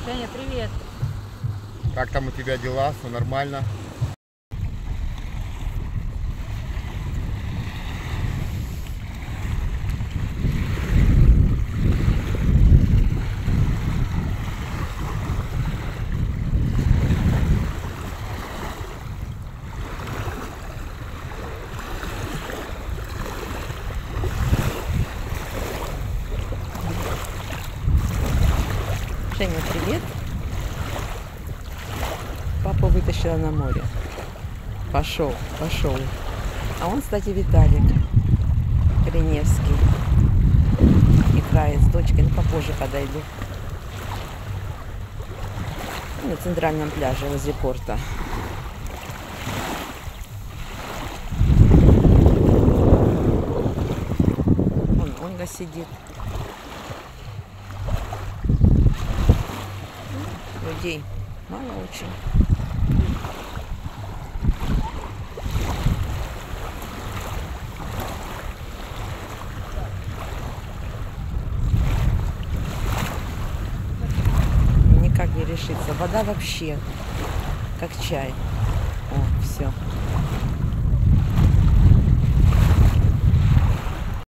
Женя, привет. Как там у тебя дела? Все нормально? Женя, привет. Папа вытащила на море. Пошел. А он, кстати, Виталик Кореневский. Играет с дочкой. Ну, попозже подойду. На центральном пляже возле порта. Вон Ольга сидит. Людей мало очень. Никак не решится. Вода вообще как чай. О, все.